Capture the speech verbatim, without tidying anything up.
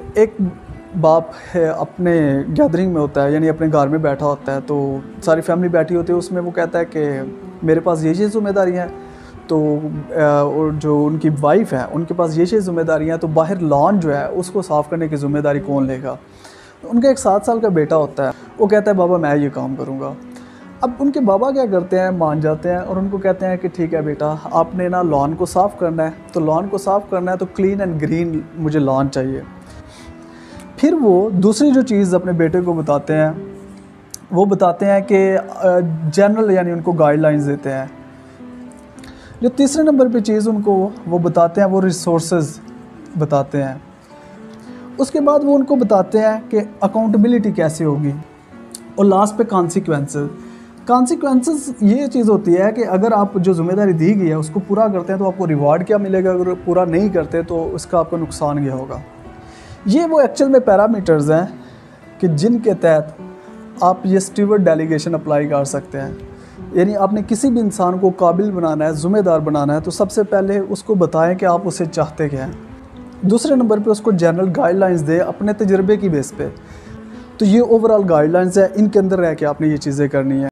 एक बाप है अपने गैदरिंग में होता है, यानी अपने घर में बैठा होता है, तो सारी फैमिली बैठी होती है, उसमें वो कहता है कि मेरे पास ये ये ज़िम्मेदारियाँ हैं, तो और जो उनकी वाइफ है उनके पास ये ये ज़िम्मेदारियाँ हैं, तो बाहर लॉन जो है उसको साफ़ करने की ज़िम्मेदारी कौन लेगा। उनका एक सात साल का बेटा होता है, वो कहता है बाबा मैं ये काम करूँगा। अब उनके बाबा क्या करते हैं, मान जाते हैं और उनको कहते हैं कि ठीक है बेटा, आपने ना लॉन को साफ़ करना है, तो लॉन को साफ़ करना है तो क्लीन एंड ग्रीन मुझे लॉन चाहिए। फिर वो दूसरी जो चीज़ अपने बेटे को बताते हैं, वो बताते हैं कि जनरल यानी उनको गाइडलाइंस देते हैं। जो तीसरे नंबर पे चीज़ उनको वो बताते हैं वो रिसोर्सेज बताते हैं। उसके बाद वो उनको बताते हैं कि अकाउंटेबिलिटी कैसे होगी, और लास्ट पे कॉन्सिक्वेंसेस। कॉन्सिक्वेंसेस ये चीज़ होती है कि अगर आप जो ज़िम्मेदारी दी गई है उसको पूरा करते हैं तो आपको रिवार्ड क्या मिलेगा, अगर पूरा नहीं करते तो उसका आपको नुकसान क्या होगा। ये वो एक्चुअल में पैरामीटर्स हैं कि जिनके तहत आप ये स्टीवर्ड डेलीगेशन अप्लाई कर सकते हैं। यानी आपने किसी भी इंसान को काबिल बनाना है, ज़िम्मेदार बनाना है, तो सबसे पहले उसको बताएं कि आप उसे चाहते क्या हैं। दूसरे नंबर पे उसको जनरल गाइडलाइंस दें अपने तजुर्बे की बेस पे। तो ये ओवरऑल गाइडलाइंस है, इनके अंदर रह के आपने ये चीज़ें करनी है।